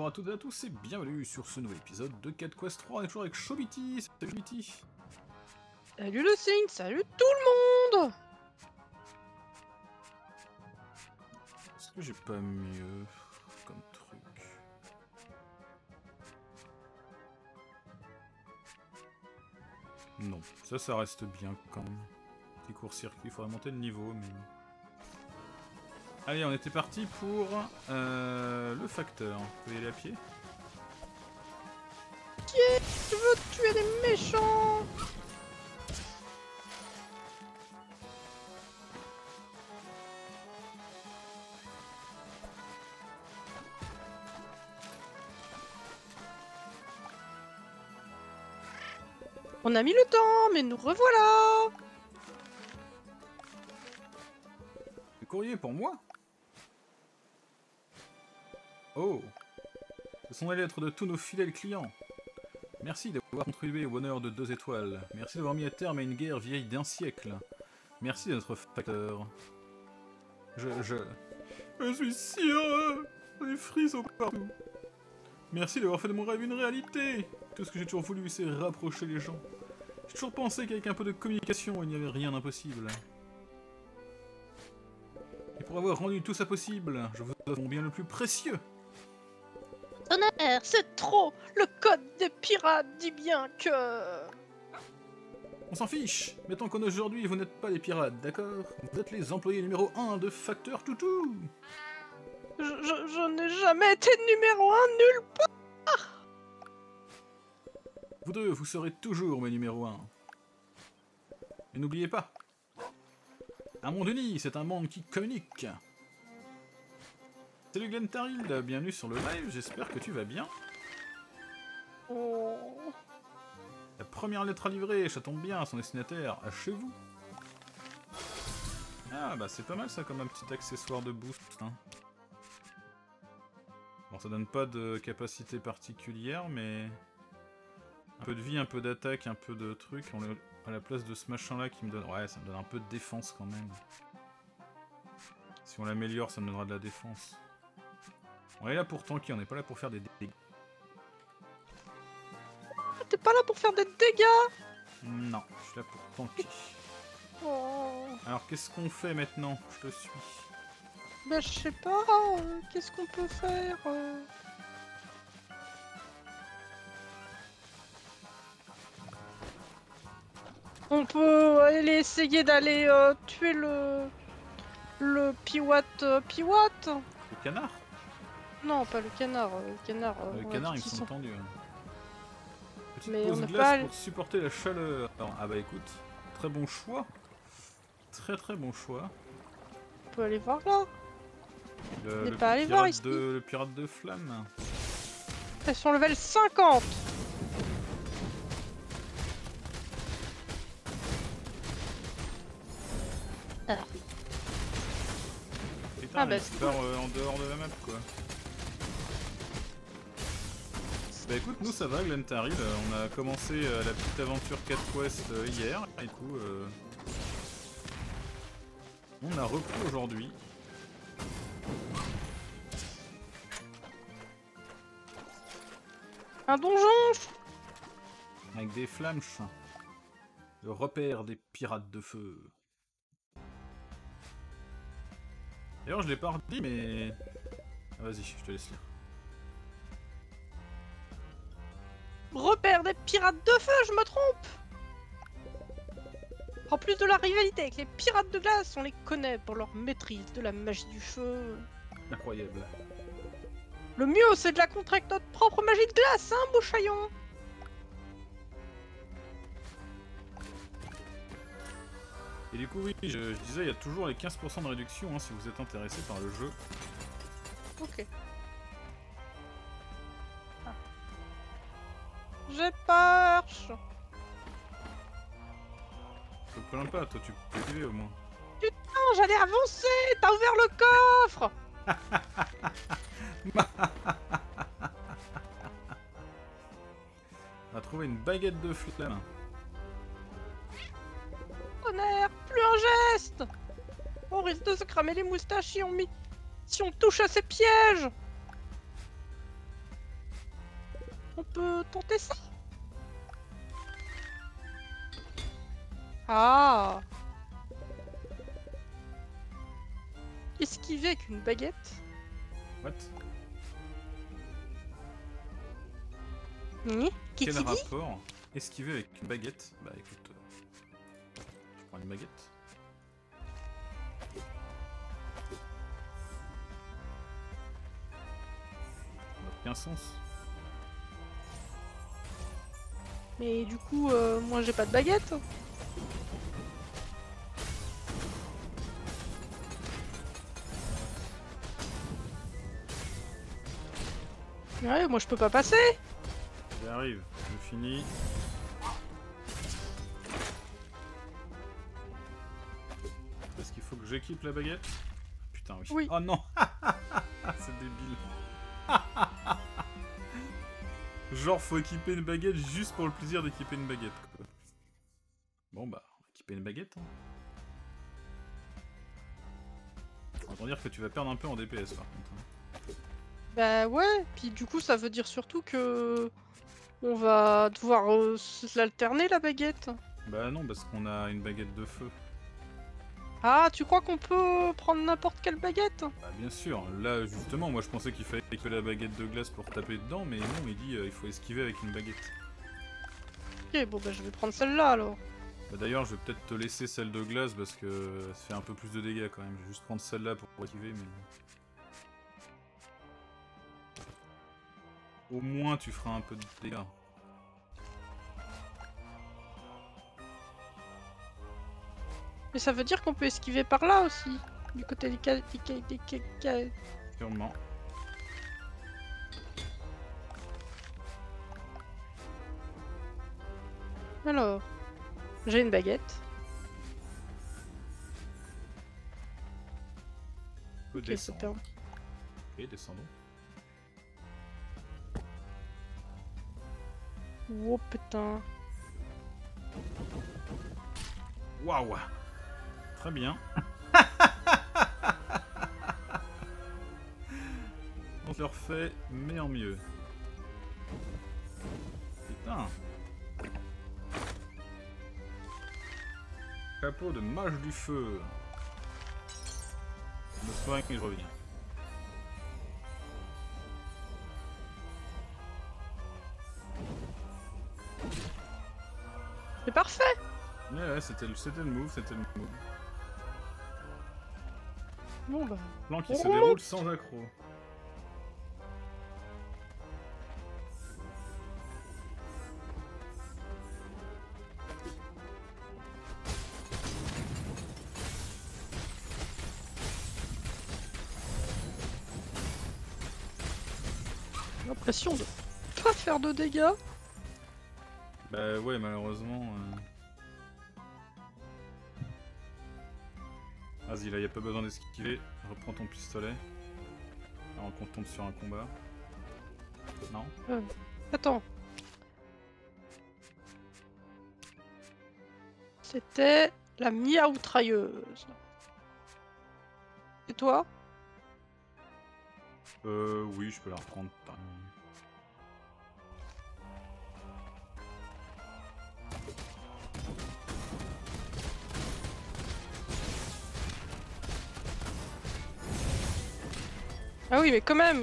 bonjour à toutes et à tous et bienvenue sur ce nouvel épisode de Cat Quest 3. On est toujours avec Chobity. Salut Chobity. Salut le signe, salut tout le monde. Est-ce que j'ai pas mieux comme truc? Non, ça reste bien quand même. Petit court-circuit, il faudrait monter le niveau, mais... Allez, on était parti pour le facteur. On peut y aller à pied? Je veux tuer les méchants. On a mis le temps, mais nous revoilà. Le courrier pour moi? Oh! Ce sont les lettres de tous nos fidèles clients. Merci d'avoir contribué au bonheur de 2 étoiles. Merci d'avoir mis à terme à une guerre vieille d'1 siècle. Merci à notre facteur. Je suis si heureux! Des frissons partout. Merci d'avoir fait de mon rêve une réalité. Tout ce que j'ai toujours voulu, c'est rapprocher les gens. J'ai toujours pensé qu'avec un peu de communication, il n'y avait rien d'impossible. Et pour avoir rendu tout ça possible, je vous offre mon bien le plus précieux. Tonnerre, c'est trop. Le code des pirates dit bien que... On s'en fiche. Mettons qu'en aujourd'hui, vous n'êtes pas les pirates, d'accord? Vous êtes les employés numéro 1 de Facteur Toutou. Je n'ai jamais été numéro 1 nulle part. Vous deux, vous serez toujours mes numéros 1. Et n'oubliez pas, un monde uni, c'est un monde qui communique. Salut Glentaril, bienvenue sur le live, j'espère que tu vas bien. Oh. La première lettre à livrer, ça tombe bien, son destinataire, à chez vous. Ah bah c'est pas mal ça comme un petit accessoire de boost. Hein. Bon ça donne pas de capacité particulière mais... Un peu de vie, un peu d'attaque, un peu de trucs, à la place de ce machin là qui me donne... Ouais ça me donne un peu de défense quand même. Si on l'améliore ça me donnera de la défense. On est là pour tanker, on n'est pas là pour faire des dégâts. T'es pas là pour faire des dégâts? Non, je suis là pour tanker. Oh. Alors qu'est-ce qu'on fait maintenant? Je te suis. Bah je sais pas, qu'est-ce qu'on peut faire On peut aller essayer d'aller tuer le Piwat. Piwat? Le canard? Non, pas le canard. Le canard, le canard, il me semble tendu. Petite Mais pause on n'a glace pas... pour supporter la chaleur. Ah bah écoute, très bon choix. Très bon choix. On peut aller voir là. Le pas allé voir ici. Le pirate de flamme. Elles sont level 50. Putain, bah il se barre en dehors de la map quoi. Bah écoute, nous ça va Glentaril, on a commencé la petite aventure Cat Quest hier, et du coup on a repris aujourd'hui. Un donjon. Avec des flammes, le repère des pirates de feu. D'ailleurs je l'ai pas redit mais... Ah, vas-y, je te laisse lire. Repère des pirates de feu, je me trompe. En plus de la rivalité avec les pirates de glace, on les connaît pour leur maîtrise de la magie du feu. Incroyable. Le mieux, c'est de la contrer avec notre propre magie de glace, hein, Mouchaillon. Et du coup oui, je disais, il y a toujours les 15% de réduction hein, si vous êtes intéressé par le jeu. Ok. Ah. J'ai peur. Je te plains pas, toi tu peux t'aider au moins. Putain, j'allais avancer. T'as ouvert le coffre. On a trouvé une baguette de flamme. Tonnerre, plus un geste. On risque de se cramer les moustaches si on touche à ces pièges. On peut tenter ça. Ah. Esquiver avec une baguette. What? Qui Quel dit? rapport? Esquiver avec une baguette? Bah écoute, je prends une baguette. Ça n'a aucun sens. Mais du coup, moi j'ai pas de baguette. Ouais, moi je peux pas passer. J'arrive, je finis. Est-ce qu'il faut que j'équipe la baguette? Putain oui. Oui. Oh non. C'est débile. Genre faut équiper une baguette juste pour le plaisir d'équiper une baguette quoi. Bon bah, on va équiper une baguette hein. Autant dire que tu vas perdre un peu en DPS par contre. Hein. Bah ouais, puis du coup ça veut dire surtout que on va devoir l'alterner la baguette. Bah non, parce qu'on a une baguette de feu. Ah, tu crois qu'on peut prendre n'importe quelle baguette? Bah bien sûr, là justement, moi je pensais qu'il fallait que la baguette de glace pour taper dedans, mais non, il dit il faut esquiver avec une baguette. Ok, bon bah je vais prendre celle-là alors. Bah d'ailleurs, je vais peut-être te laisser celle de glace parce que ça fait un peu plus de dégâts quand même. Je vais juste prendre celle-là pour esquiver, mais... Au moins tu feras un peu de dégâts. Mais ça veut dire qu'on peut esquiver par là aussi, du côté des Sûrement. Alors, j'ai une baguette. On peut Ok, descendre. c'était un... Ok, descendons. Oh putain. Waouh! Très bien. On se le refait, mais en mieux. Putain! Chapeau de mage du feu. Je me soigne et je reviens. C'est parfait. Ouais, c'était le move, c'était le move. Bon bah... Plan qui se déroule sans accroc. J'ai l'impression de pas faire de dégâts. Bah ouais, malheureusement... Vas-y, là, y a pas besoin d'esquiver. Reprends ton pistolet. Alors qu'on tombe sur un combat. Non? Attends. C'était la miaoutrailleuse. Et toi? Oui, je peux la reprendre. Ah oui, mais quand même,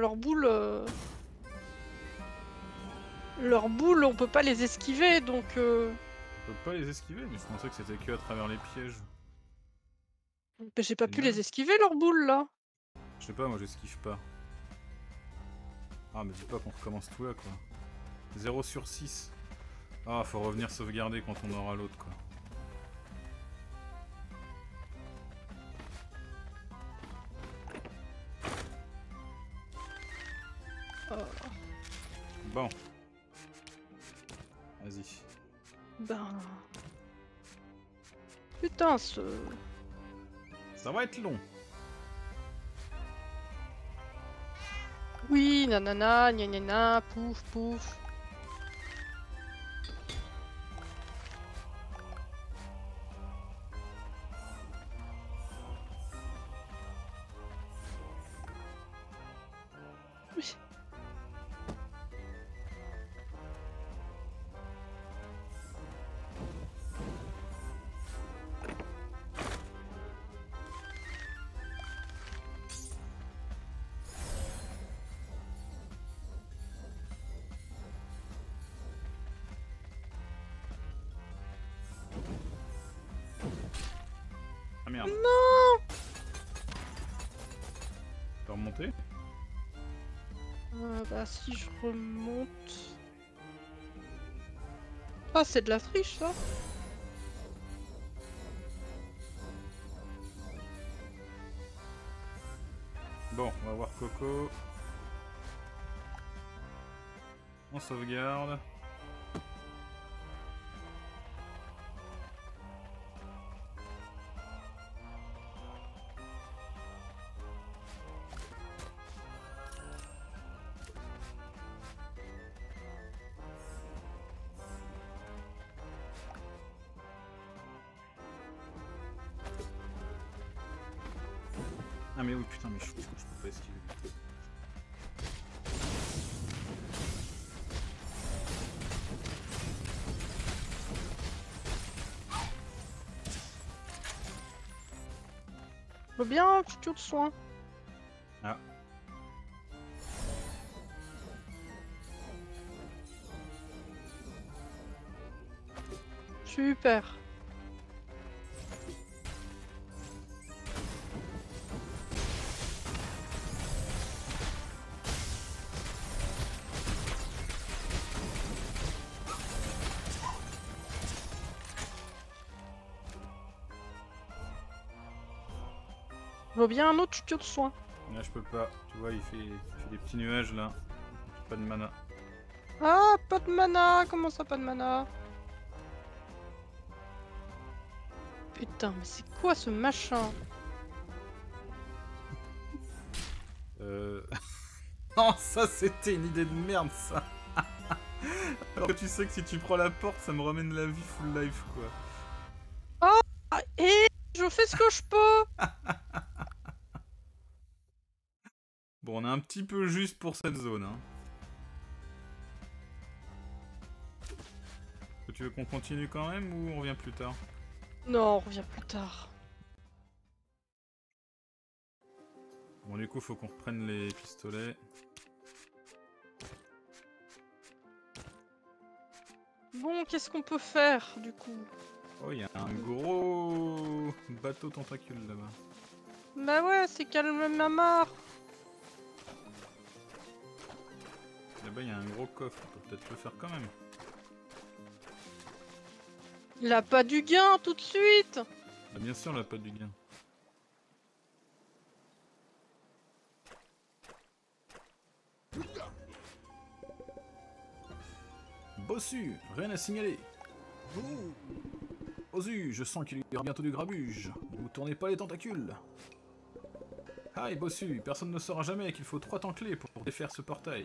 leurs boules, on peut pas les esquiver, donc... On peut pas les esquiver, mais je pensais que c'était que à travers les pièges. Mais j'ai pas pu Génial. les esquiver, leurs boules, là. Je sais pas, moi j'esquive pas. Ah, mais dis pas qu'on recommence tout là, quoi. 0 sur 6. Ah, faut revenir sauvegarder quand on aura l'autre, quoi. Bon. Vas-y. Ben... Putain, Ça va être long. Oui, nanana, gna gna gna, pouf pouf. Oui. merde. Non. Tu peux remonter? Bah si je remonte... Ah c'est de la triche ça. Bon, on va voir Coco. On sauvegarde. Ah mais oui putain mais je peux pas esquiver. Je veux bien un tuto de soin. Ah. Super. Je veux bien un autre tuto de soin. Là je peux pas, tu vois il fait des petits nuages là. J'ai pas de mana. Ah, pas de mana. Comment ça, pas de mana? Putain, mais c'est quoi ce machin? Non, ça c'était une idée de merde ça. Alors que tu sais que si tu prends la porte, ça me ramène la vie full life quoi. Ah, et je fais ce que je peux. Bon, on est un petit peu juste pour cette zone. Hein. Tu veux qu'on continue quand même ou on revient plus tard? Non, on revient plus tard. Bon, du coup, faut qu'on reprenne les pistolets. Bon, qu'est-ce qu'on peut faire du coup? Oh, il y a un gros bateau tentacule là-bas. Bah ouais, c'est calme ma mare. Là-bas, il y a un gros coffre. On peut peut-être le faire quand même. Il a pas du gain tout de suite. Ah, bien sûr, là, pas du gain. Bossu, rien à signaler. Ozu, je sens qu'il y aura bientôt du grabuge. Ne vous tournez pas les tentacules. Hi Bossu, personne ne saura jamais qu'il faut 3 temps clés pour défaire ce portail.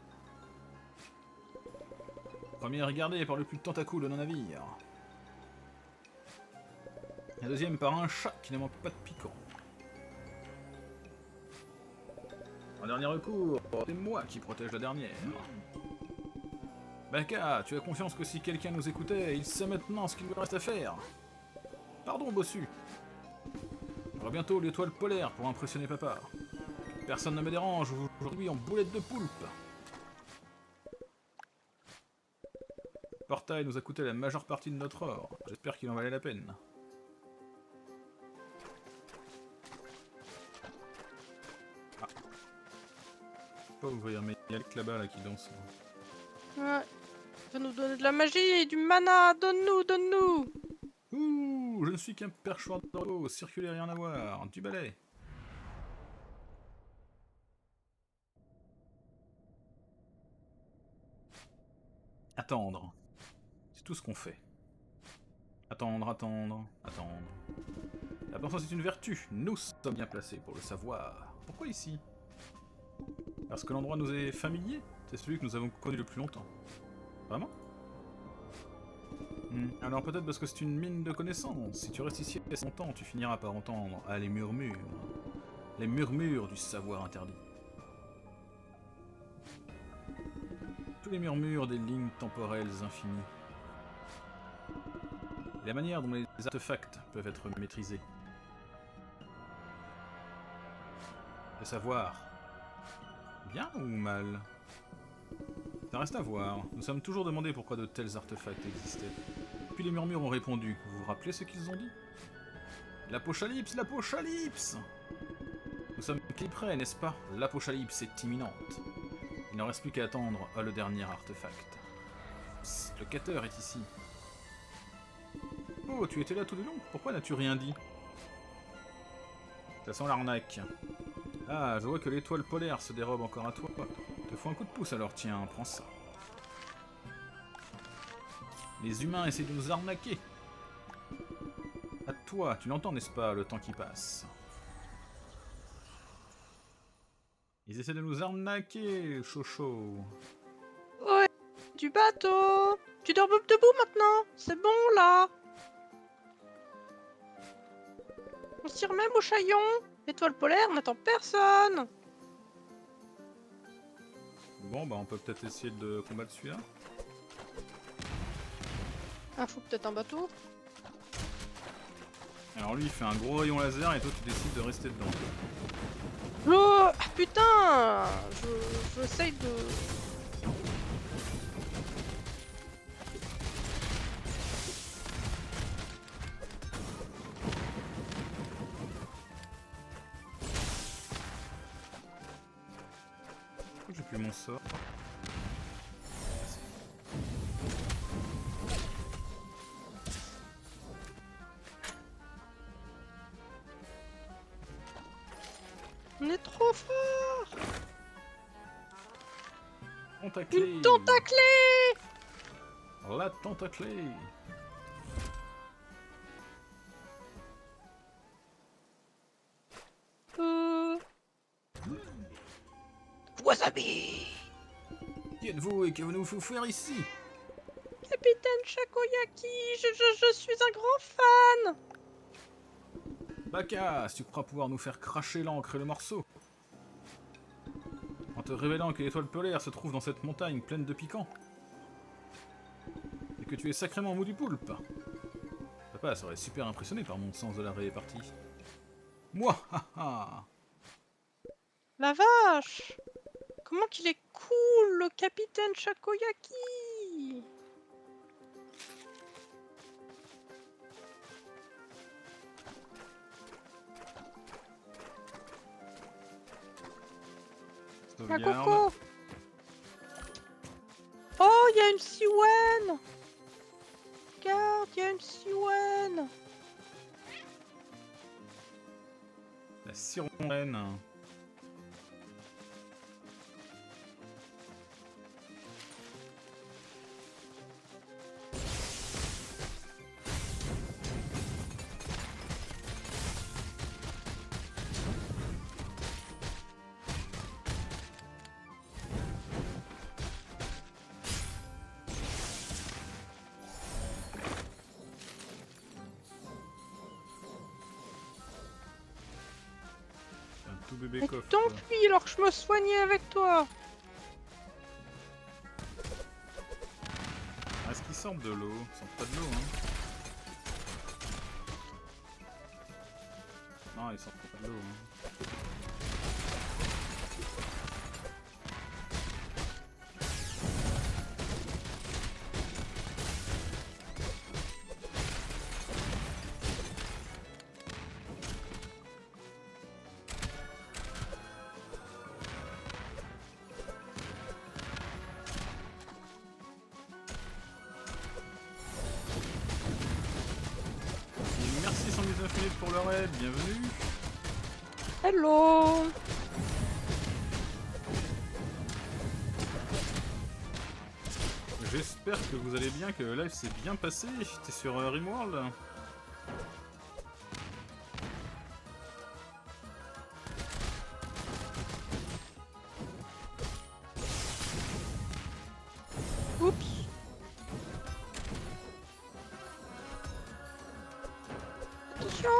Première gardée par le plus de tentacules d'un navire. La deuxième par un chat qui ne manque pas de piquant. En dernier recours, c'est moi qui protège la dernière. Baka, tu as confiance que si quelqu'un nous écoutait, il sait maintenant ce qu'il lui reste à faire. Pardon, Bossu. J'aurai bientôt l'étoile polaire pour impressionner papa. Personne ne me dérange aujourd'hui en boulette de poulpe. Le portail nous a coûté la majeure partie de notre or. J'espère qu'il en valait la peine. Ah. Je peux pas ouvrir, mais il y a le là-bas là, qui danse. Ouais. Il va nous donner de la magie et du mana. Donne-nous, donne-nous. Ouh, je ne suis qu'un perchoir d'eau, circulaire rien à voir, du balai. Attendre. C'est tout ce qu'on fait. Attendre, attendre, attendre. La patience est une vertu, nous sommes bien placés pour le savoir. Pourquoi ici? Parce que l'endroit nous est familier? C'est celui que nous avons connu le plus longtemps. Vraiment? Alors peut-être parce que c'est une mine de connaissances. Si tu restes ici assez longtemps, tu finiras par entendre les murmures. Les murmures du savoir interdit. Tous les murmures des lignes temporelles infinies. La manière dont les artefacts peuvent être maîtrisés. Le savoir. Bien ou mal? Ça reste à voir. Nous sommes toujours demandé pourquoi de tels artefacts existaient. Puis les murmures ont répondu. Vous vous rappelez ce qu'ils ont dit? L'apocalypse, l'apocalypse! Nous sommes prêts, n'est-ce pas? L'apocalypse est imminente. Il n'en reste plus qu'à attendre le dernier artefact. Psst, le cutter est ici. Oh, tu étais là tout le long? Pourquoi n'as-tu rien dit? Ça sent l'arnaque. Ah, je vois que l'étoile polaire se dérobe encore à toi. Te faut un coup de pouce alors, tiens, prends ça. Les humains essaient de nous arnaquer. À toi, tu l'entends, n'est-ce pas, le temps qui passe? Ils essaient de nous arnaquer, Chocho. Ouais, du bateau. Tu dors debout maintenant. C'est bon, là. On se tire même au chaillon. Étoile polaire n'attend personne. Bon, bah on peut peut-être essayer de combattre celui-là. Ah, faut peut-être un bateau. Alors lui, il fait un gros rayon laser et toi, tu décides de rester dedans. Oh, ah, putain. J'essaye de... Pourquoi j'ai plus mon sort? On est trop fort. Tentaclé. Une tentaclée. La tentaclée. Wasabi. Qui êtes-vous et que venez-vous faire ici? Capitaine Shakoyaki, je suis un grand fan. Bacchus, tu crois pouvoir nous faire cracher l'encre et le morceau? En te révélant que l'étoile polaire se trouve dans cette montagne pleine de piquants. Et que tu es sacrément mou du poulpe. Papa serait super impressionné par mon sens de la répartie. Moi, haha. La vache. Comment qu'il est cool, le capitaine Shakoyaki. La coco. Oh, il y a une Siwen. Regarde, il y a une Siwen. La sirène. Tout bébé Mais tu coffre. t'enfuis alors que je me soignais avec toi. Est-ce qu'ils sortent de l'eau? Ils sortent pas de l'eau, hein? Non, ils sortent pas de l'eau, hein. Merci 119 minutes pour le raid, bienvenue. Hello. J'espère que vous allez bien, que le live s'est bien passé. T'es sur Rimworld? Oups. Attention.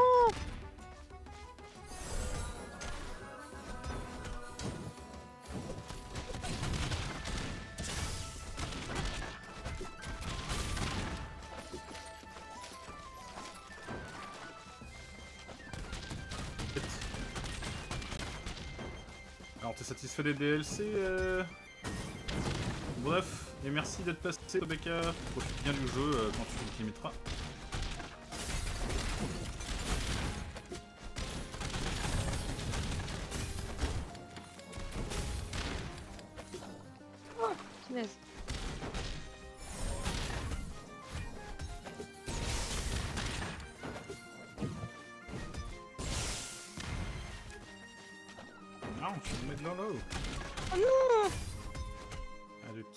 Alors, t'es satisfait des DLC Bref, et merci d'être passé, Rebecca. Profite bien du jeu quand tu t'y mettras. Non, je me mets de l'eau. Oh non! Ah zut.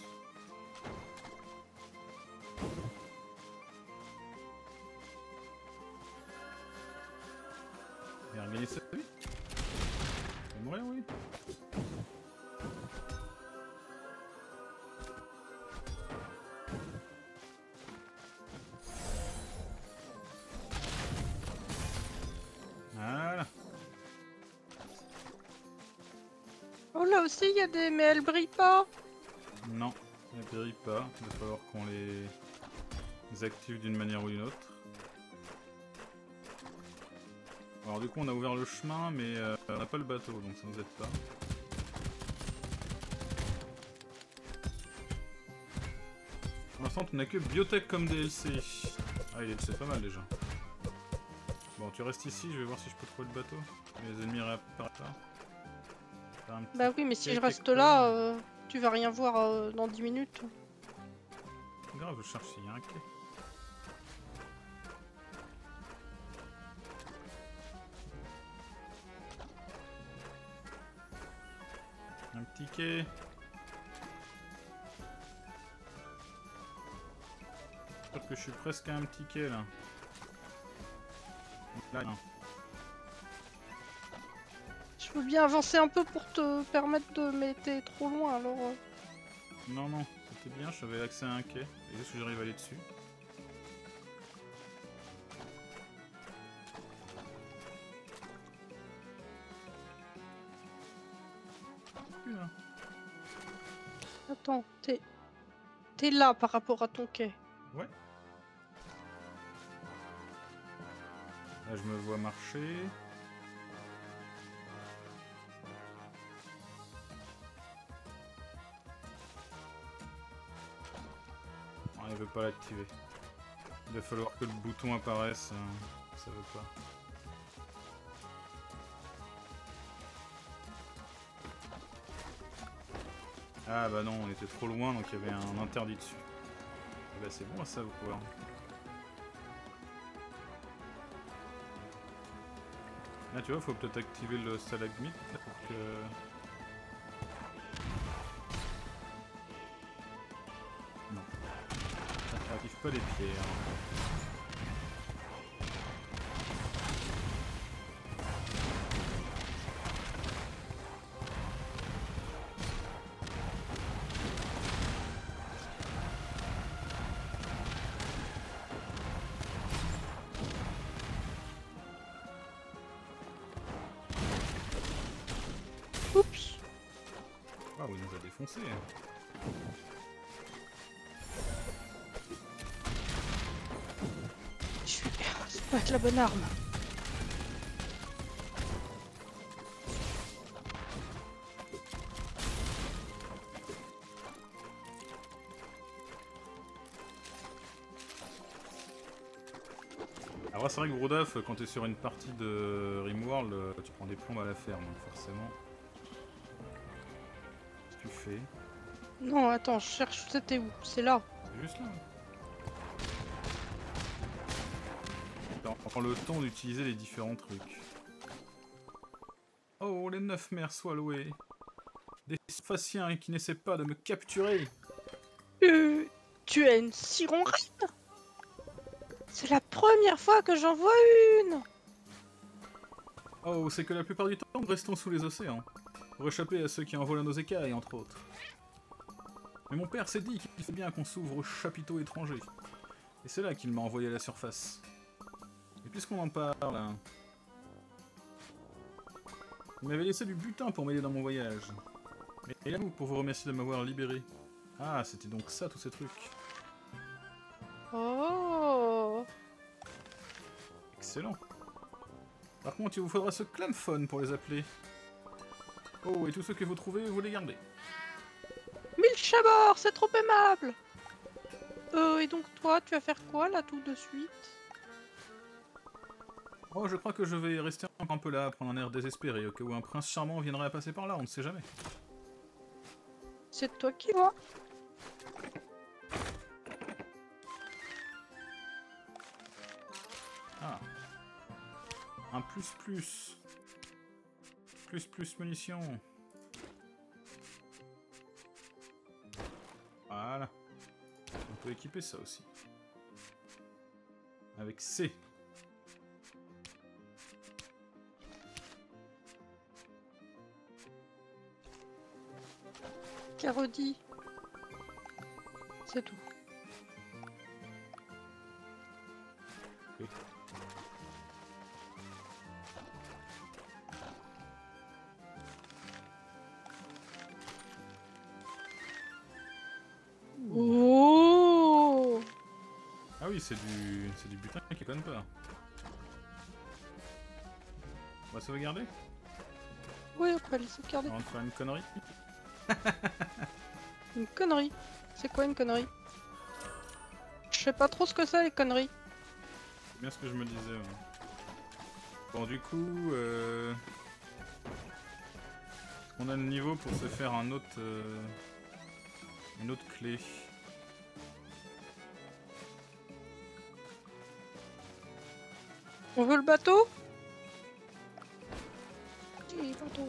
Il a regagné sa vie. Il va mourir, oui. Voilà. Oh là aussi il y a des... Mais elles brillent pas! Non, ça ne périt pas. Il va falloir qu'on les active d'une manière ou d'une autre. Alors du coup on a ouvert le chemin mais on n'a pas le bateau donc ça nous aide pas. Pour l'instant on n'a que biotech comme DLC. Ah c'est pas mal déjà. Bon tu restes ici, je vais voir si je peux trouver le bateau. Les ennemis réapparaissent pas. Bah oui mais si je reste là, tu vas rien voir dans 10 minutes. C'est grave, je cherche s'il y a un quai. Un petit quai. Je pense que je suis presque à un petit quai là. Là, non. Je veux bien avancer un peu pour te permettre de... Mais t'es trop loin alors... Non, non, c'était bien, j'avais accès à un quai. Et juste que j'arrive à aller dessus. Là. Attends, t'es là par rapport à ton quai. Ouais. Là, je me vois marcher. Oh, il veut pas l'activer. Il va falloir que le bouton apparaisse. Ça veut pas. Ah bah non, on était trop loin donc il y avait un interdit dessus. Et bah c'est bon à savoir. Là tu vois, faut peut-être activer le stalagmite pour que... Non. Ça active pas les pierres. Oups! Ah oui, il nous a défoncé. Ça peut être la bonne arme. Alors c'est vrai que Grodaf, quand t'es sur une partie de Rimworld, tu prends des plombes à la ferme, donc forcément. Qu'est-ce que tu fais? Non, attends, je cherche... C'était où? C'est là. C'est juste là. On prend le temps d'utiliser les différents trucs. Oh, les 9 mers soient loués. Des Faciens qui n'essaient pas de me capturer. Tu es une ciron-reine? C'est la première fois que j'en vois une! Oh, c'est que la plupart du temps, nous restons sous les océans. Pour échapper à ceux qui envolent nos écailles, entre autres. Mais mon père s'est dit qu'il fait bien qu'on s'ouvre aux chapiteaux étrangers. Et c'est là qu'il m'a envoyé à la surface. Et puisqu'on en parle... Hein, il m'avait laissé du butin pour m'aider dans mon voyage. Et à vous pour vous remercier de m'avoir libéré. Ah, c'était donc ça, tous ces trucs. Oh! Excellent. Par contre, il vous faudra ce clamphone pour les appeler. Oh, et tous ceux que vous trouvez, vous les gardez. 1000 chabords, c'est trop aimable! Et donc toi, tu vas faire quoi là tout de suite? Oh, je crois que je vais rester un peu là, prendre un air désespéré, au cas où un prince charmant viendrait à passer par là, on ne sait jamais. C'est toi qui vois. Ah. Un plus plus. Plus munitions. Voilà. On peut équiper ça aussi. Avec C. Carodi. C'est tout. Oui. Oh! Ah oui, c'est du butin qui conne pas. On va sauvegarder Oui, après les sauvegarder. avant de faire une connerie. Une connerie. C'est quoi une connerie? Je sais pas trop ce que c'est les conneries. C'est bien ce que je me disais. Ouais. Bon, du coup, on a le niveau pour se faire un autre, une autre clé. On veut le bateau? Oui, bateau.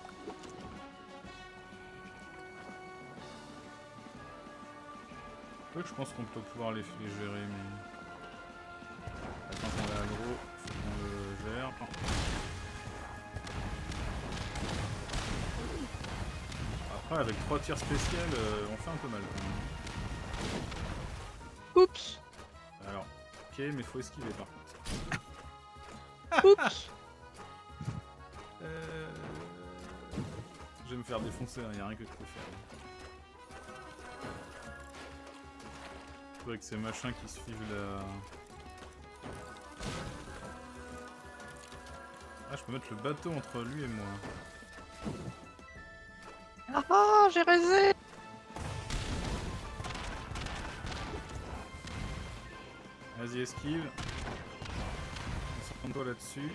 Je pense qu'on peut pouvoir les gérer, mais... Attends qu'on est aggro, faut qu'on le gère. Oh. Après, avec 3 tirs spéciales, on fait un peu mal quand même. Oups. Alors, ok, mais faut esquiver par contre. Oups. Je vais me faire défoncer, hein, y a rien que je peux faire. Avec ces machins qui suivent la... Ah, je peux mettre le bateau entre lui et moi. Ah, j'ai raisé. Vas-y, esquive. Concentre-toi là-dessus.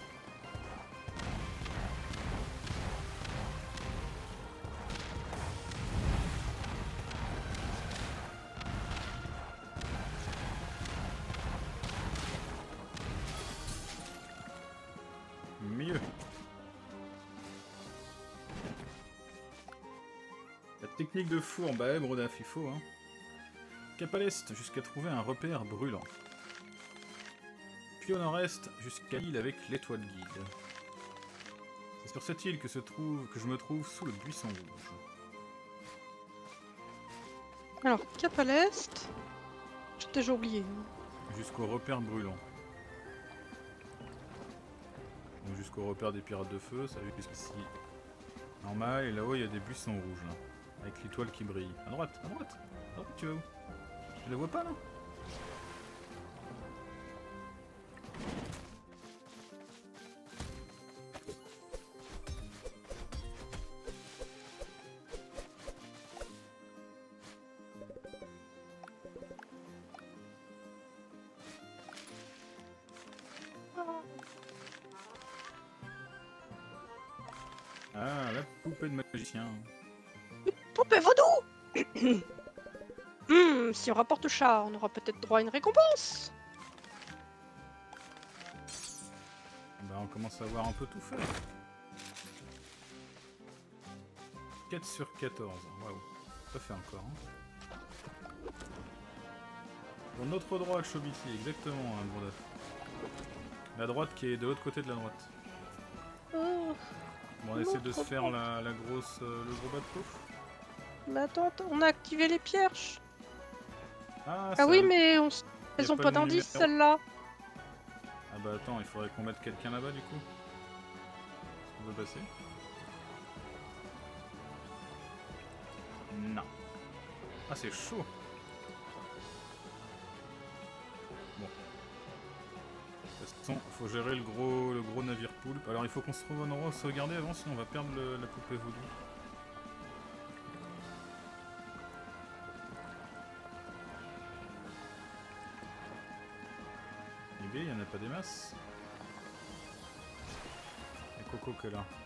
Mieux. La technique de fourbe, bah Brodaf, il faut, hein. Cap à l'est, jusqu'à trouver un repère brûlant. Puis au nord-est, jusqu'à l'île avec l'étoile guide. C'est sur cette île que je me trouve sous le buisson rouge. Alors, cap à l'est. J'ai déjà oublié. Jusqu'au repère brûlant. Donc jusqu'au repère des pirates de feu, ça veut dire qu'ici... Normal, et là-haut il y a des buissons rouges, là. Avec l'étoile qui brille. À droite, à droite. À droite, tu vas où? Tu la vois pas, là? Ah, la poupée de magicien. Poupée vaudou. Si on rapporte le chat, on aura peut-être droit à une récompense. Bah on commence à voir un peu tout faire. 4 sur 14, waouh. Ça fait encore. Hein. Pour notre droite, Chobiti, exactement, hein, Brodaf. La droite qui est de l'autre côté de la droite. Oh, Bon, on essaie de se faire la grosse, le gros bateau. mais attends, on a activé les pierres. Ah, Ah oui, ça- mais y elles a ont pas pas le d'indice, numéro. celles-là. Ah bah attends, il faudrait qu'on mette quelqu'un là-bas du coup. Est-ce qu'on peut passer? Non. Ah c'est chaud. Bon. De toute façon, faut gérer le gros navire poulpe. Alors il faut qu'on se trouve un endroit où sauvegarder avant, sinon on va perdre la poupée voodoo. Il n'y en a pas des masses. Il y a Coco qui est là.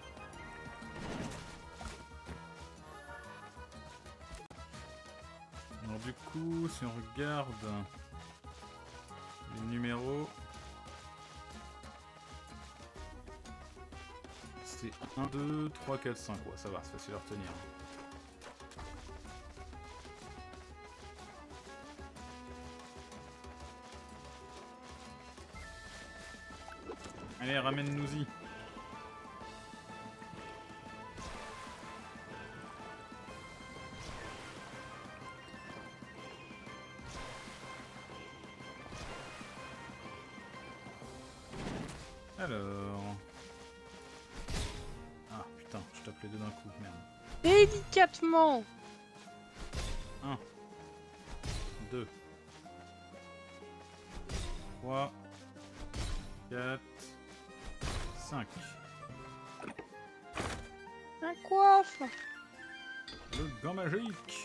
Alors du coup, si on regarde les numéros, rester 1, 2, 3, 4, 5. Ouais, ça va, c'est facile à retenir. Allez, ramène-nous-y. Alors... Ah putain, je tape les deux d'un coup, merde. Délicatement. 1, 2, 3, 4, 5. Un coiffe. Le gant magique.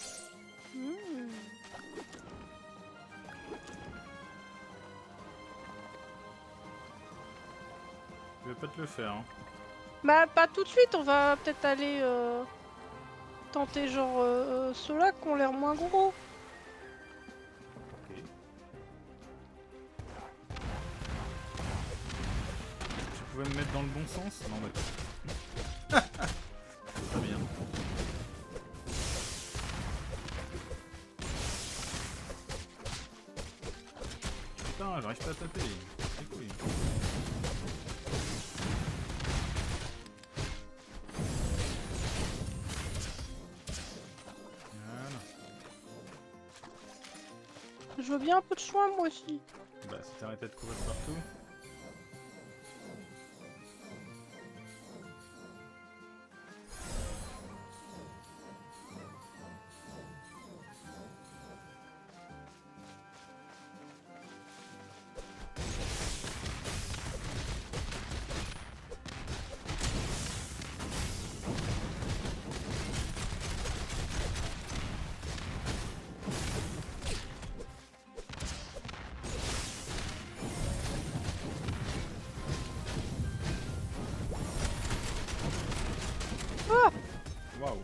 Je vais pas te le faire. Hein. Bah pas tout de suite, on va peut-être aller tenter genre ceux-là qui ont l'air moins gros. Ok. Tu pouvais me mettre dans le bon sens? Non mais... Très bien. Putain, j'arrive pas à taper. C'est cool. Je veux bien un peu de soin moi aussi. Bah si t'arrêtais de courir partout. Ah! Waouh.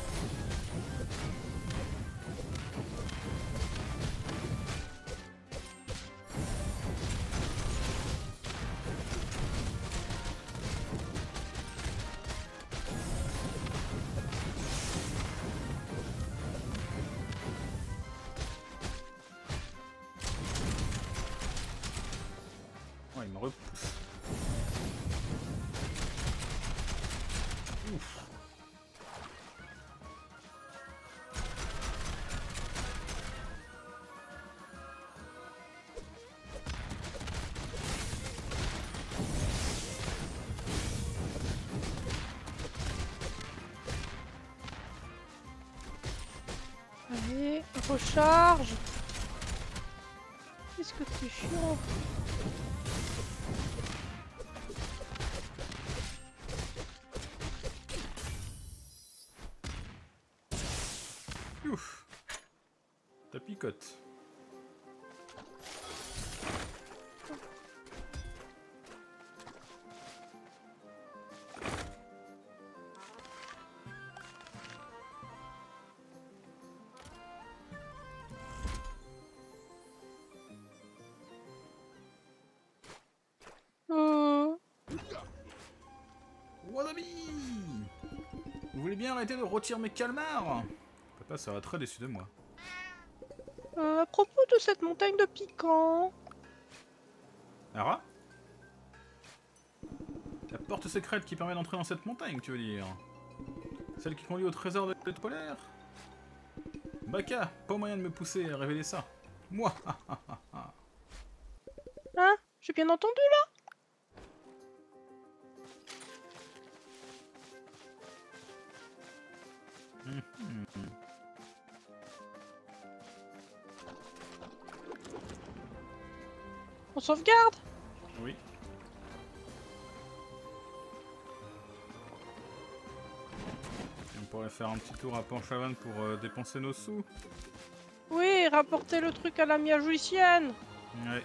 Oh, il me repousse. Ouf. Allez, recharge. Qu'est-ce que c'est chiant. Ouf. Ta picote. Wasabi! Vous voulez bien arrêter de rôtir mes calmars? Papa sera très déçu de moi. À propos de cette montagne de piquant. Ara? La porte secrète qui permet d'entrer dans cette montagne, tu veux dire? Celle qui conduit au trésor de l'île polaire? Baka, pas moyen de me pousser à révéler ça. Moi! Hein? J'ai bien entendu là? On sauvegarde? Oui. On pourrait faire un petit tour à Panchavan pour dépenser nos sous. Oui, rapporter le truc à la miajuicienne. Ouais.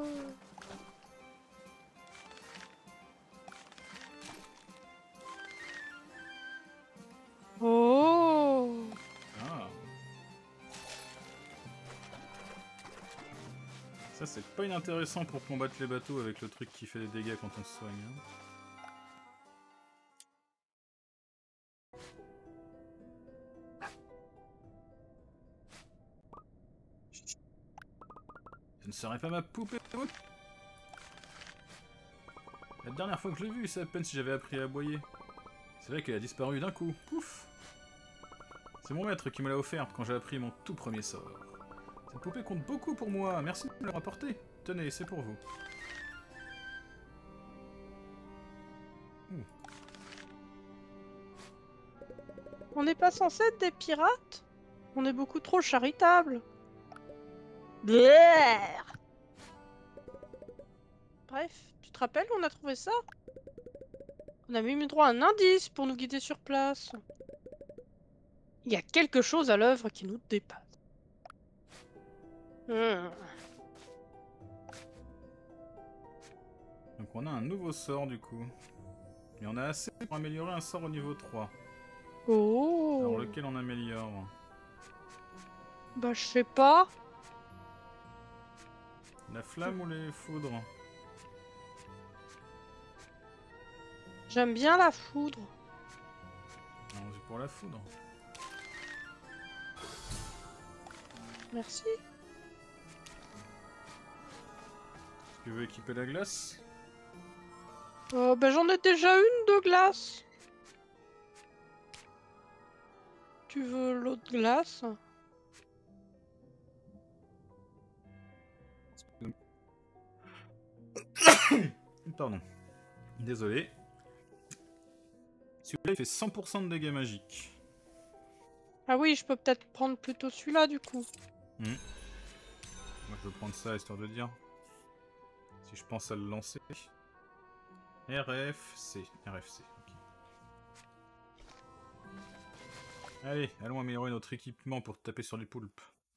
Oh. Ah. Ça c'est pas inintéressant pour combattre les bateaux avec le truc qui fait des dégâts quand on se soigne. Hein. Ce ne serait pas ma poupée. La dernière fois que je l'ai vue, c'est à peine si j'avais appris à aboyer. C'est vrai qu'elle a disparu d'un coup. Pouf! C'est mon maître qui me l'a offerte quand j'ai appris mon tout premier sort. Cette poupée compte beaucoup pour moi. Merci de me le rapporter. Tenez, c'est pour vous. On n'est pas censé être des pirates? On est beaucoup trop charitables. Bleh. Bref, tu te rappelles où on a trouvé ça? On a même eu droit à un indice pour nous guider sur place. Il y a quelque chose à l'œuvre qui nous dépasse. Donc on a un nouveau sort du coup. Il y en a assez pour améliorer un sort au niveau 3. Oh. Alors lequel on améliore? Bah je sais pas. La flamme ou les foudres? J'aime bien la foudre. Allons-y pour la foudre. Merci. Tu veux équiper la glace? Bah j'en ai déjà une de glace. Tu veux l'autre glace? Pardon. Désolé. Celui-là il fait 100% de dégâts magiques. Ah oui, je peux peut-être prendre plutôt celui-là du coup. Moi je veux prendre ça histoire de dire. Si je pense à le lancer. RFC. RFC. Ok. Allez, allons améliorer notre équipement pour taper sur les poulpes.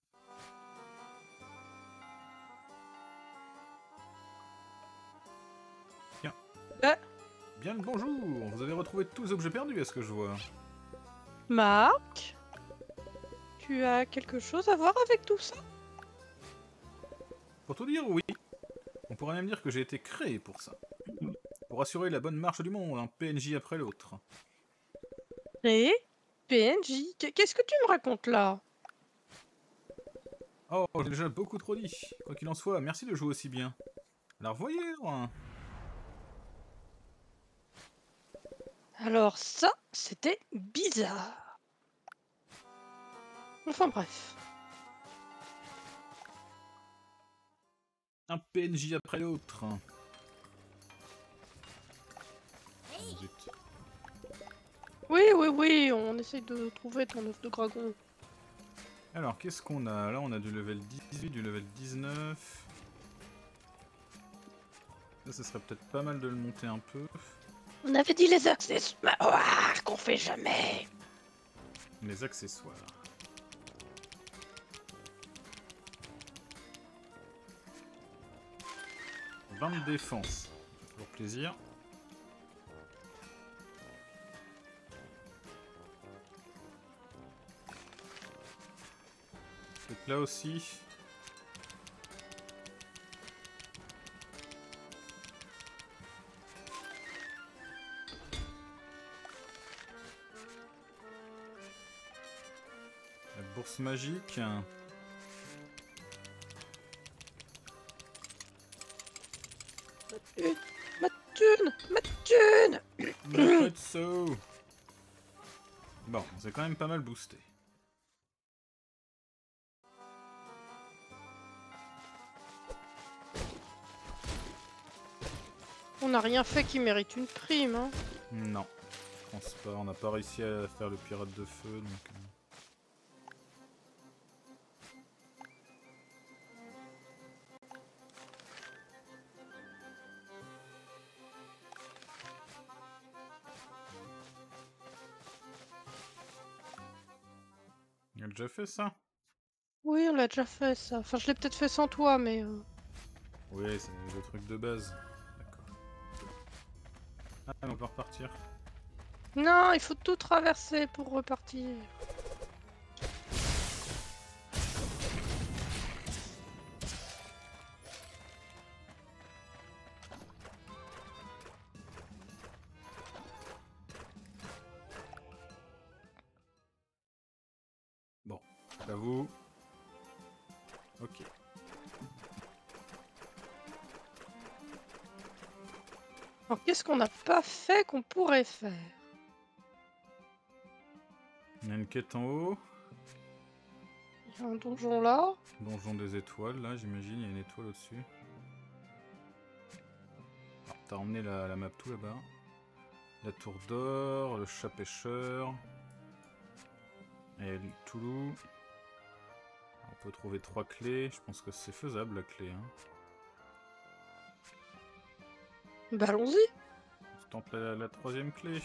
Tiens. Bien le bonjour. Vous avez retrouvé tous les objets perdus, est-ce que je vois? Marc, tu as quelque chose à voir avec tout ça? Pour tout dire, oui. On pourrait même dire que j'ai été créé pour ça. Pour assurer la bonne marche du monde, un PNJ après l'autre. Et PNJ, qu'est-ce que tu me racontes là? Oh, j'ai déjà beaucoup trop dit. Quoi qu'il en soit, merci de jouer aussi bien. Alors voyons. Alors ça, c'était bizarre. Enfin bref. Un PNJ après l'autre. Oh, zut. Oui, on essaye de trouver ton œuf de dragon. Alors, qu'est-ce qu'on a? Là, on a du level 18, du level 19. Ça serait peut-être pas mal de le monter un peu. On avait dit les accessoires qu'on fait jamais. Les accessoires. 20 de défense. Toujours plaisir. Donc là aussi. La bourse magique. Ma thune. Le so. Bon, c'est quand même pas mal boosté. On n'a rien fait qui mérite une prime, hein. Non, je pense pas. On n'a pas réussi à faire le pirate de feu, donc... On a déjà fait ça? Oui, on l'a déjà fait ça. Enfin, je l'ai peut-être fait sans toi, mais... Oui, c'est le truc de base. D'accord. Ah, on peut repartir. Non, il faut tout traverser pour repartir. Bon, j'avoue. Ok. Alors qu'est-ce qu'on n'a pas fait qu'on pourrait faire? Il y a une quête en haut. Il y a un donjon là. Donjon des étoiles, là, j'imagine. Il y a une étoile au-dessus. T'as emmené la map tout là-bas. La tour d'or, le chat pêcheur. Et le Toulou. On peut trouver 3 clés. Je pense que c'est faisable la clé. Hein. Bah allons-y. On tente la 3ème clé.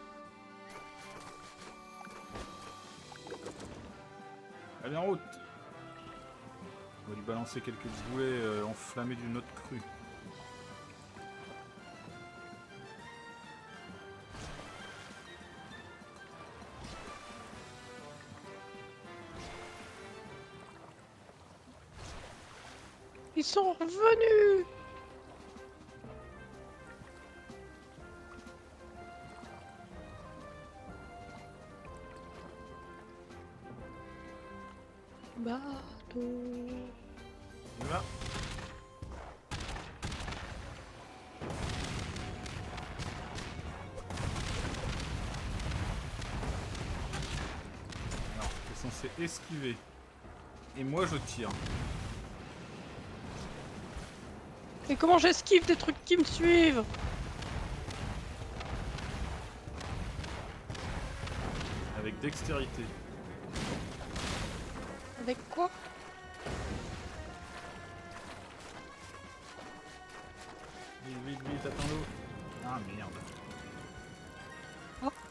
Allez en route. On va lui balancer quelques boulets enflammés d'une autre crue. Ils sont revenus. Bateau. On y va. Alors, t'es censé esquiver. Et moi je tire. Et comment j'esquive des trucs qui me suivent? Avec dextérité. Avec quoi? Vite, vite, vite, attends-le. Ah merde. Oh.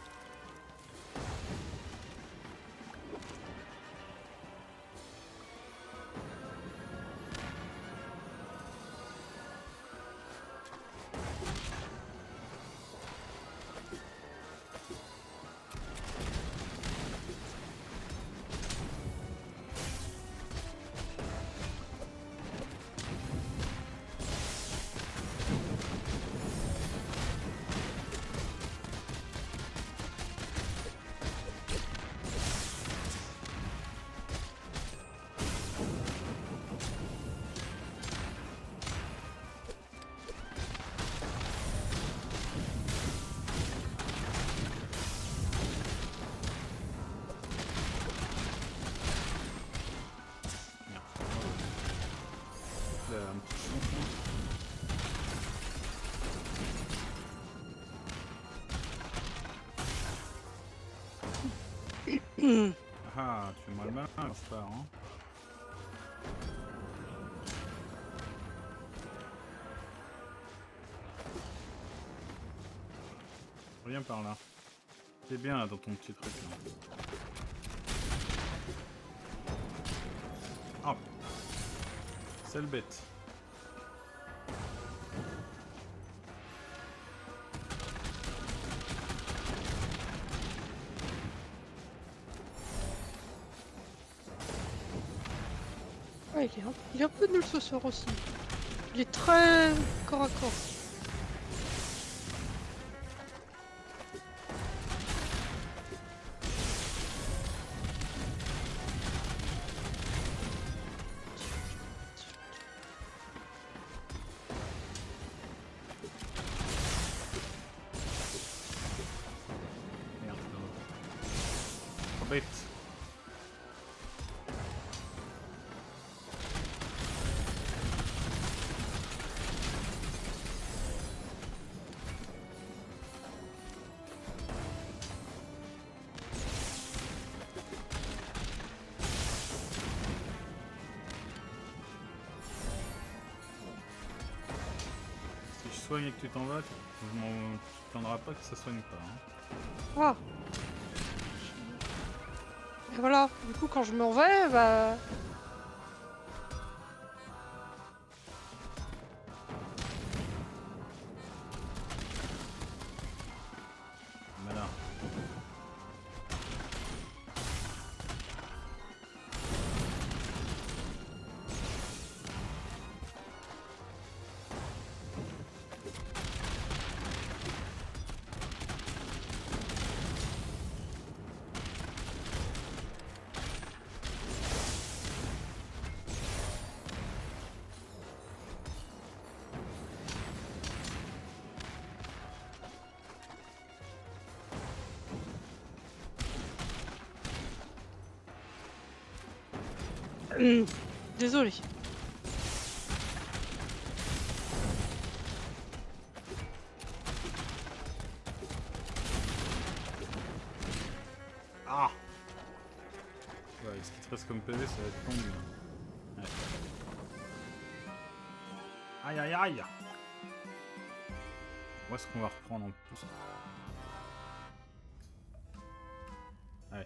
Là, un petit changement. Ah, tu fais mal malin, je pars, hein. Reviens par là. T'es bien là dans ton petit truc là. Hop. Sale bête. Ouais, il est un peu nul ce soir aussi. Il est très corps à corps. Merde. Oh, bête. Si je soigne et que tu t'en vas, tu te plaindras pas que ça soigne pas. Hein. Ah. Et voilà, du coup quand je m'en vais, bah... Désolé. Ah ouais, ce qui te reste comme PV, ça va être tendu. Ouais. Aïe aïe aïe. Où est-ce qu'on va reprendre en plus? Ouais.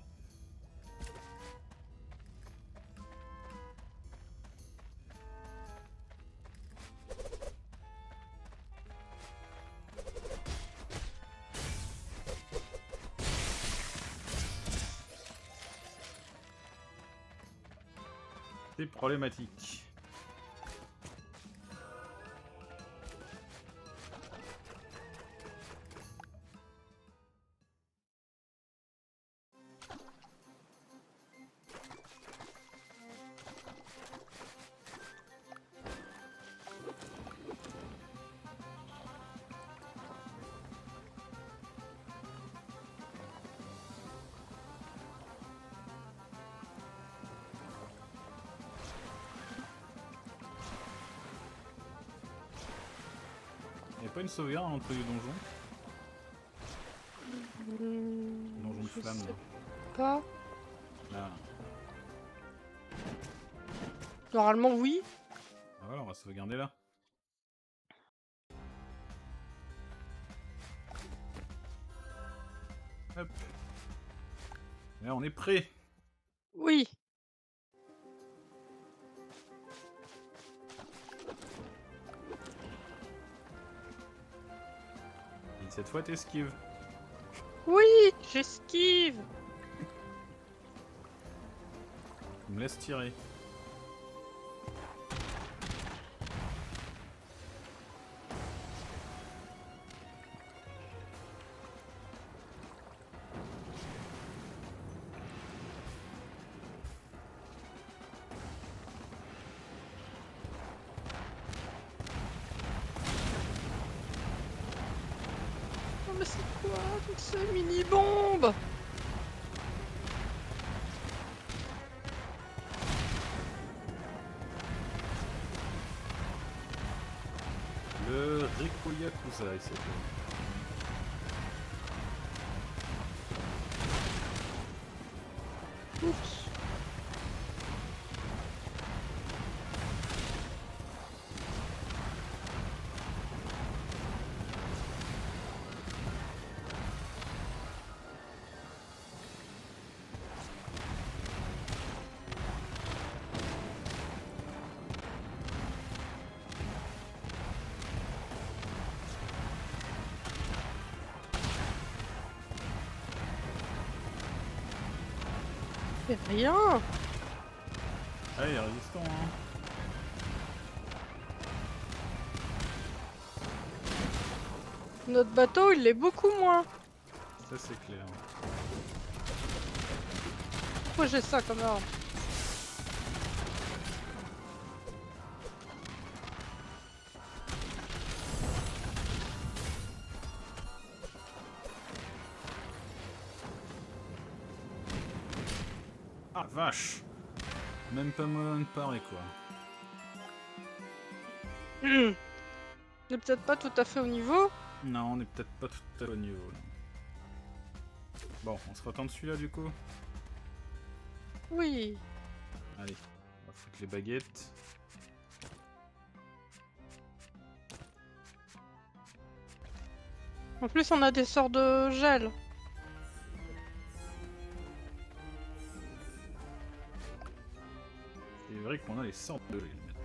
C'est problématique. Y'a pas une sauvegarde à l'entrée du donjon? Donjon de Je flamme sais là. pas. Là. Normalement, oui. Ah voilà, on va sauvegarder là. Hop. Là, on est prêt. Oui. Et cette fois, t'esquives. Oui, j'esquive. Tu me laisses tirer. Oh, mais c'est quoi toutes ces mini-bombes? Le Rico Yakuza, il s'appelle. Oups. C'est rien. Ah, il est résistant, hein. Notre bateau, il l'est beaucoup moins. Ça, c'est clair. Pourquoi j'ai ça comme arme? Ah, vache. Même pas moyen de parer, quoi. J'ai peut-être pas tout à fait au niveau. Non, on est peut-être pas tout à fait au niveau, là. Bon, on se retente celui-là, du coup. Oui. Allez, on va foutre les baguettes. En plus, on a des sorts de gel. C'est vrai qu'on a les sortes de gel maintenant.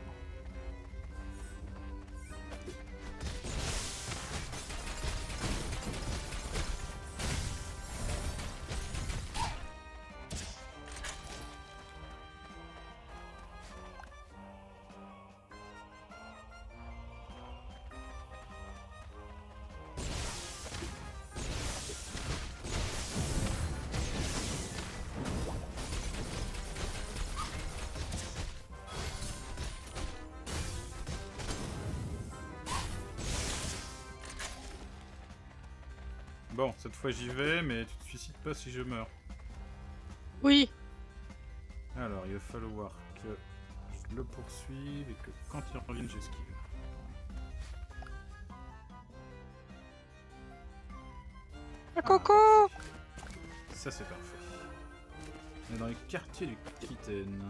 Bon, cette fois j'y vais, mais tu te suicides pas si je meurs. Oui. Alors, il va falloir que je le poursuive et que quand il revient, j'esquive. Un coco! Ça c'est parfait. On est dans les quartiers du capitaine.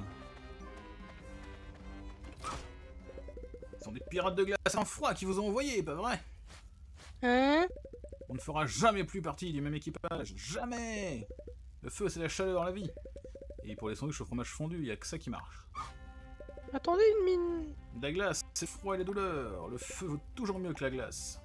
Ce sont des pirates de glace en froid qui vous ont envoyé, pas vrai? Hein? On ne fera jamais plus partie du même équipage. Jamais! Le feu, c'est la chaleur, la vie. Et pour les sandwichs au fromage fondu, il n'y a que ça qui marche. Attendez une mine. La glace, c'est le froid et la douleur. Le feu vaut toujours mieux que la glace.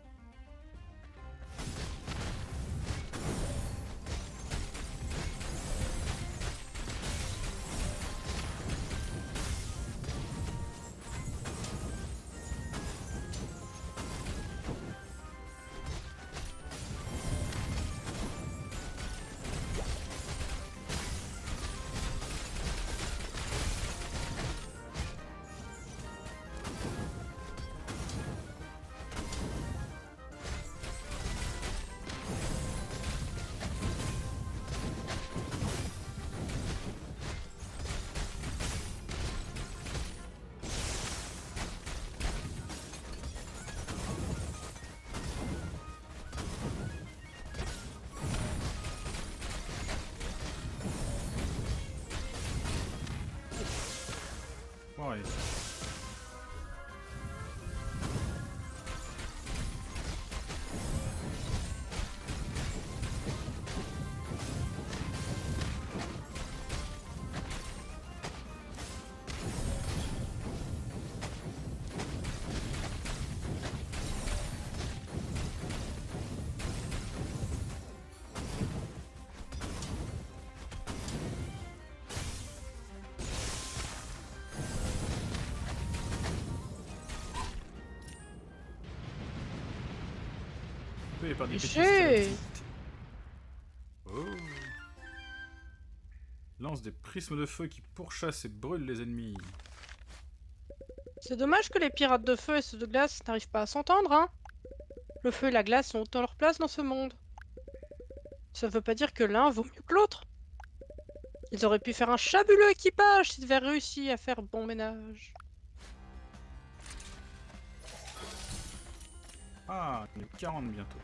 Ouais. Par des petits J'ai. Oh. Lance des prismes de feu qui pourchassent et brûlent les ennemis. C'est dommage que les pirates de feu et ceux de glace n'arrivent pas à s'entendre, hein. Le feu et la glace ont autant leur place dans ce monde. Ça ne veut pas dire que l'un vaut mieux que l'autre. Ils auraient pu faire un fabuleux équipage s'ils avaient réussi à faire bon ménage. Ah, il est 40 bientôt.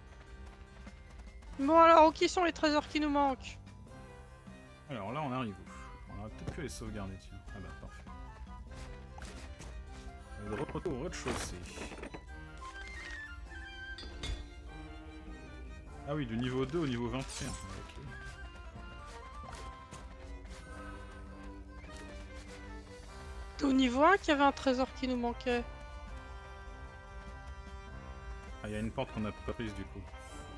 Bon alors, où qui sont les trésors qui nous manquent? Alors là, on arrive où? On aurait peut-être pu les sauvegarder, tiens. Ah bah, parfait. De retour au rez-de-chaussée. Ah oui, du niveau 2 au niveau 21. Ok. C'est au niveau 1 qu'il y avait un trésor qui nous manquait. Ah, il y a une porte qu'on n'a pas prise du coup.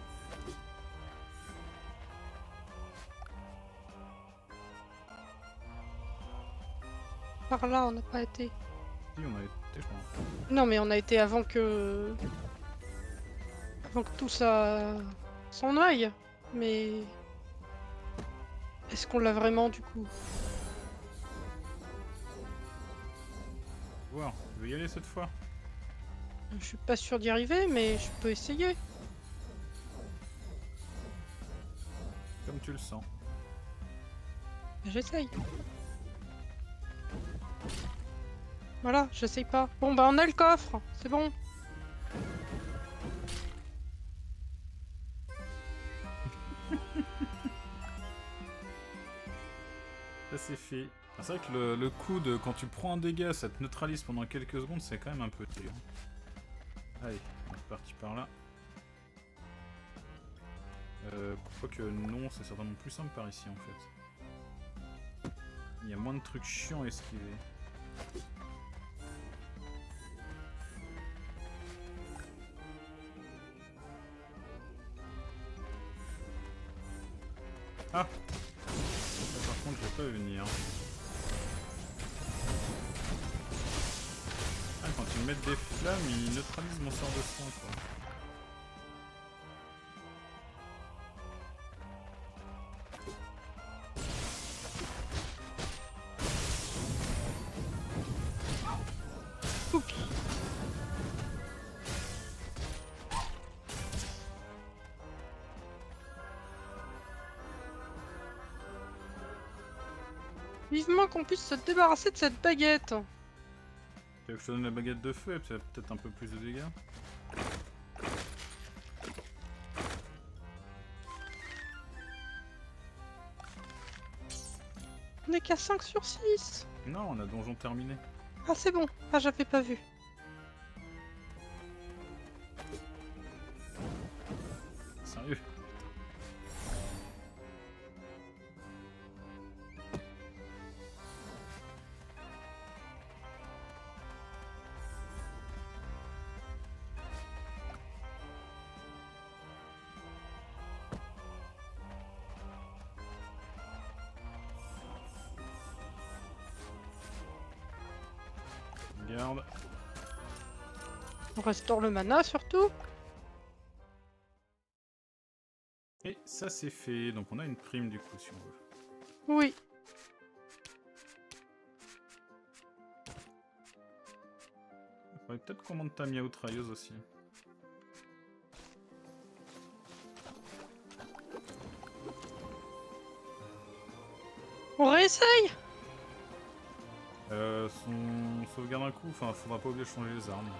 Par là, on n'a pas été. Si, on a été, je pense. Non, mais on a été avant que... Avant que tout ça... s'en aille. Mais... Est-ce qu'on l'a vraiment, du coup? Voir, tu veux y aller cette fois? Je suis pas sûr d'y arriver, mais je peux essayer. Comme tu le sens. J'essaye. Voilà, j'essaye pas. Bon bah on a le coffre, c'est bon. Ça c'est fait. Ah, c'est vrai que le coup de quand tu prends un dégât, ça te neutralise pendant quelques secondes, c'est quand même un peu dur. Allez, on est parti par là. Quoique non, c'est certainement plus simple par ici en fait. Il y a moins de trucs chiants à esquiver. Ah! Ça, par contre, je vais pas venir. Ah, quand ils mettent des flammes, ils neutralisent mon sort de soin, quoi. Oups. Vivement qu'on puisse se débarrasser de cette baguette. Tu veux que je te donne la baguette de feu et peut-être un peu plus de dégâts? On est qu'à 5 sur 6. Non, on a donjon terminé. Ah c'est bon. Ah j'avais pas vu. Sérieux? Regarde. On restaure le mana surtout. Et ça c'est fait, donc on a une prime du coup si on veut. Oui. Il faudrait peut-être qu'on monte ta miaoutrailleuse aussi. On réessaye. Son sauvegarde un coup, enfin faudra pas oublier de changer les armes.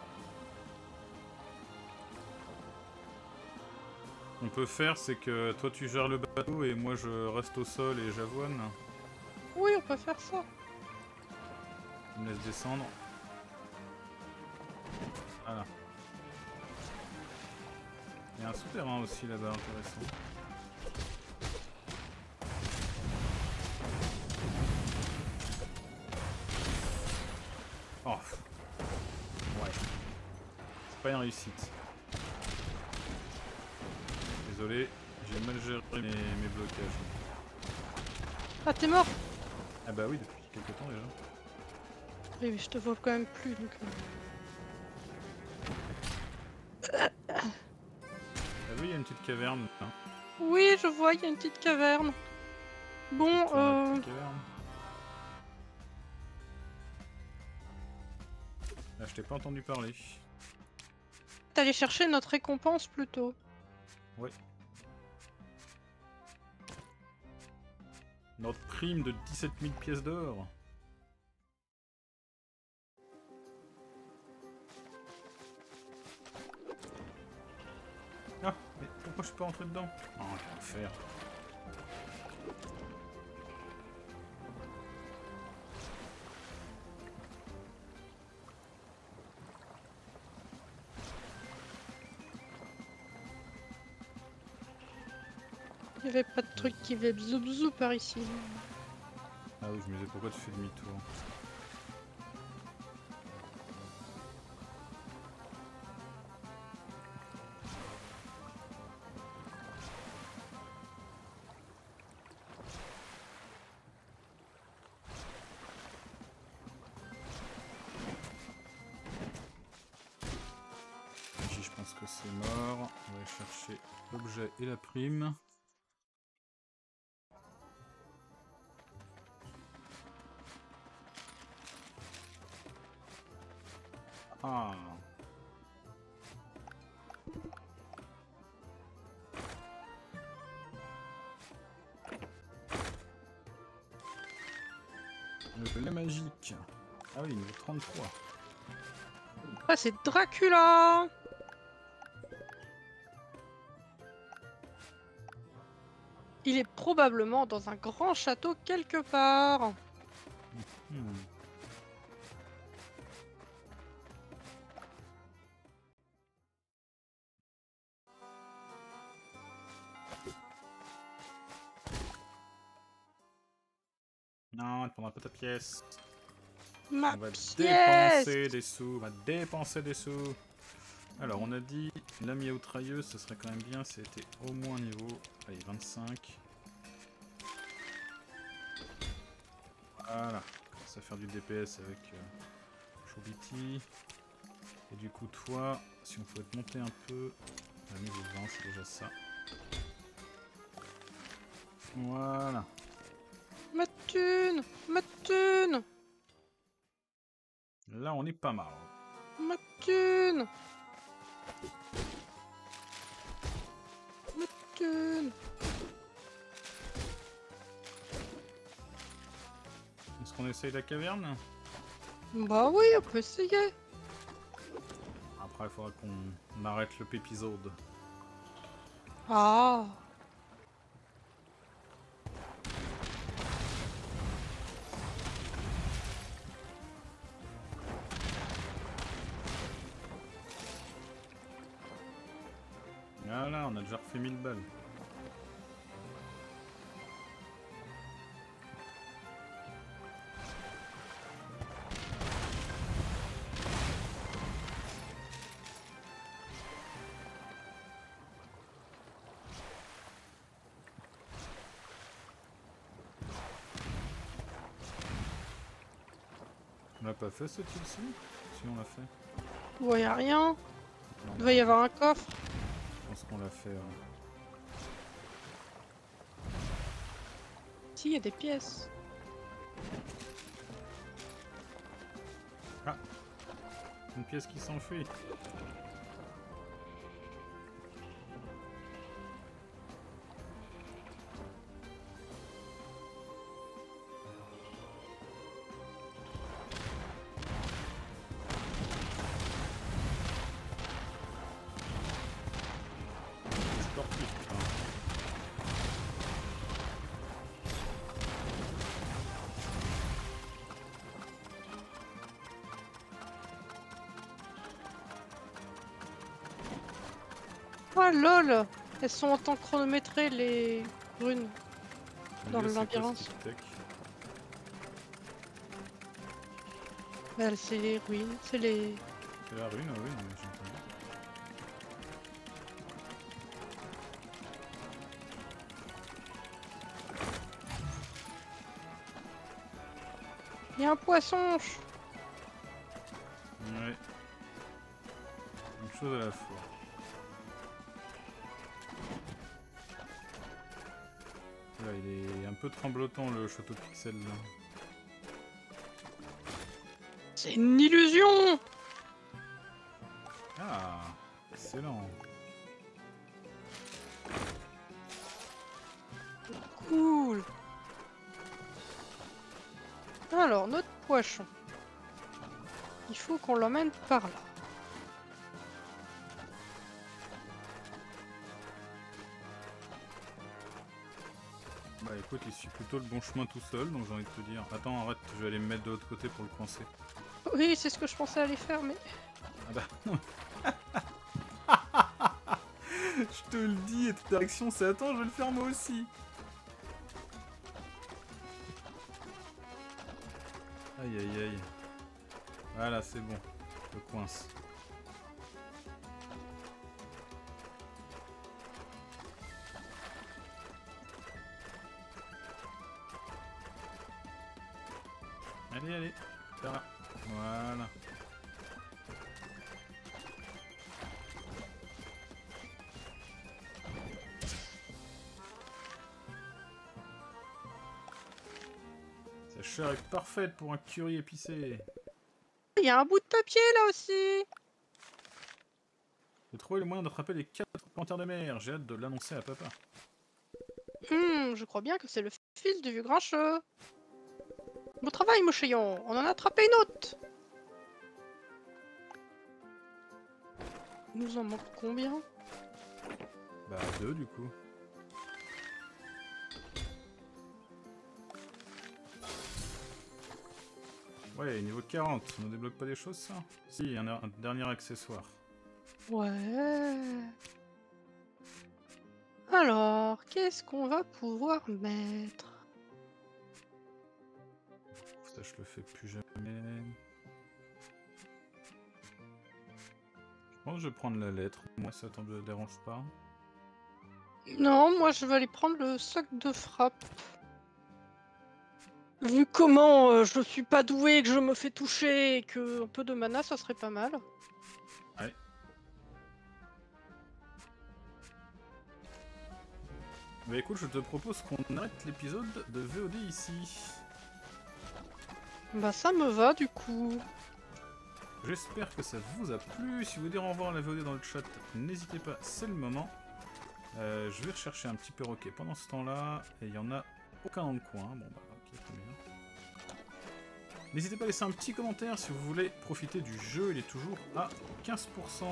On peut faire c'est que toi tu gères le bateau et moi je reste au sol et j'avoine. Oui, on peut faire ça. Tu me laisses descendre. Voilà. Il y a un souterrain aussi là-bas intéressant. Oh. Ouais. C'est pas une réussite. Désolé, j'ai mal géré mes blocages. Ah t'es mort. Ah bah oui, depuis quelques temps déjà. Oui, mais je te vois quand même plus donc. T'as vu, il y a une petite caverne là. Oui, je vois, il y a une petite caverne. Bon, Petite caverne. Là, je t'ai pas entendu parler. t'allais chercher notre récompense plutôt. Ouais. Notre prime de 17 000 pièces d'or. Ah, mais pourquoi je suis pas rentré dedans? Oh, je vais le faire. Il y avait pas de truc qui fait bzou bzou par ici. Ah oui, je me disais pourquoi tu fais demi-tour. Ici, je pense que c'est mort. On va aller chercher l'objet et la prime. Ah. Le lait magique. Ah oui, niveau 33. Ah, c'est Dracula. Il est probablement dans un grand château quelque part. Hmm. Non, elle prendra pas ta pièce. Ma On va pièce. dépenser des sous. On va dépenser des sous. Alors, on a dit la miaoutrailleuse, ce serait quand même bien si c'était au moins niveau. Allez, 25. Voilà. On commence à faire du DPS avec Choubiti. Et du coup, toi, si on pouvait te monter un peu. À niveau 20, c'est déjà ça. Voilà. Ma thune. Ma thune. Là, on est pas mal. Ma thune. Ma thune. penses qu'on essaye la caverne? Bah oui, on peut essayer. Après, il faudra qu'on arrête l'épisode. Ah. Voilà, on a déjà refait 1000 balles. On l'a pas fait ce type-ci? Si on l'a fait. Vous voyez rien? Non, Il doit y avoir un coffre. je pense qu'on l'a fait. Si, il y a des pièces. Ah, une pièce qui s'enfuit. Sportif, putain. Ah lol! Elles sont en temps chronométré les runes dans le C'est quoi, labyrinthe. ce tech? Bah, c'est les ruines, c'est les... C'est la rune, ah oui, mais j'ai entendu. Il y a un poisson! Ouais. Une chose à la fois. Là, il est un peu tremblotant le château de Pixel là. C'est une illusion! Ah, excellent. Cool! Alors, notre poisson. Il faut qu'on l'emmène par là. Bah écoute, il suit plutôt le bon chemin tout seul, donc j'ai envie de te dire. Attends, arrête, je vais aller me mettre de l'autre côté pour le coincer. Oui, c'est ce que je pensais aller faire, mais... Ah bah... Je te le dis, et ta direction c'est attends, je vais le faire moi aussi. Aïe aïe aïe. Voilà, c'est bon. Je le coince. Allez, allez. Par là. Voilà. Sa chair est parfaite pour un curry épicé. Il y a un bout de papier là aussi! J'ai trouvé le moyen d'attraper les 4 panthères de mer. J'ai hâte de l'annoncer à papa. Je crois bien que c'est le fils du vieux grincheux. Bon travail, Mouchillon. On en a attrapé une autre. Nous en manque combien? Bah 2 du coup. Ouais, niveau 40, on ne débloque pas des choses ça? Si, un dernier accessoire. Ouais. Alors, qu'est-ce qu'on va pouvoir mettre? Ça je le fais plus jamais. Je pense que je vais prendre la lettre, moi ça ne me dérange pas. Non, moi je vais aller prendre le sac de frappe. Vu comment je suis pas doué, que je me fais toucher et que un peu de mana, ça serait pas mal. Ouais. Bah écoute, je te propose qu'on arrête l'épisode de VOD ici. Bah ça me va du coup. J'espère que ça vous a plu. Si vous voulez dire au revoir à la VOD dans le chat, n'hésitez pas, c'est le moment. Je vais rechercher un petit perroquet pendant ce temps-là. Et il n'y en a aucun dans le coin. Bon bah ok, très bien. N'hésitez pas à laisser un petit commentaire si vous voulez profiter du jeu, il est toujours à 15%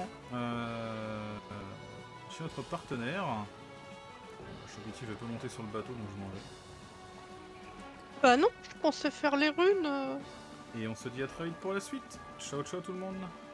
chez notre partenaire. L'objectif est pas monter sur le bateau donc je m'en vais. Bah non, je pensais faire les runes. Et on se dit à très vite pour la suite. Ciao ciao tout le monde.